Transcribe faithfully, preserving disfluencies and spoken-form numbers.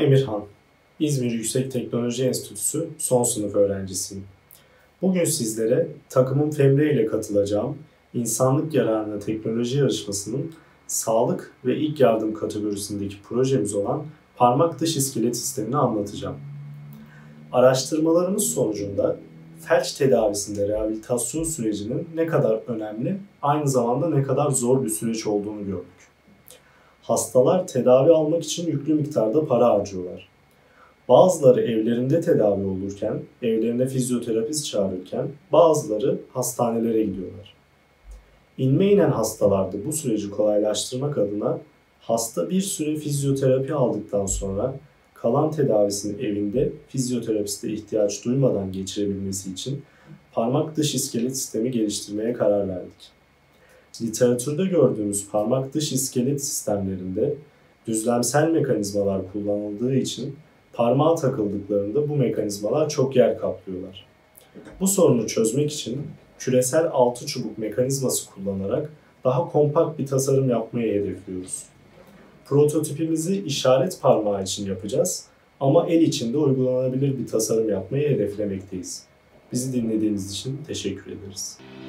Emirhan, İzmir Yüksek Teknoloji Enstitüsü son sınıf öğrencisiyim. Bugün sizlere takımım Femre ile katılacağım İnsanlık Yararına Teknoloji Yarışması'nın sağlık ve ilk yardım kategorisindeki projemiz olan parmak dış iskelet sistemini anlatacağım. Araştırmalarımız sonucunda felç tedavisinde rehabilitasyon sürecinin ne kadar önemli, aynı zamanda ne kadar zor bir süreç olduğunu gördük. Hastalar tedavi almak için yüklü miktarda para harcıyorlar. Bazıları evlerinde tedavi olurken, evlerine fizyoterapist çağırırken bazıları hastanelere gidiyorlar. İnme inen hastalarda bu süreci kolaylaştırmak adına hasta bir süre fizyoterapi aldıktan sonra kalan tedavisini evinde fizyoterapiste ihtiyaç duymadan geçirebilmesi için parmak dış iskelet sistemi geliştirmeye karar verdik. Literatürde gördüğümüz parmak dış iskelet sistemlerinde düzlemsel mekanizmalar kullanıldığı için parmağa takıldıklarında bu mekanizmalar çok yer kaplıyorlar. Bu sorunu çözmek için küresel altı çubuk mekanizması kullanarak daha kompakt bir tasarım yapmayı hedefliyoruz. Prototipimizi işaret parmağı için yapacağız ama el içinde uygulanabilir bir tasarım yapmayı hedeflemekteyiz. Bizi dinlediğiniz için teşekkür ederiz.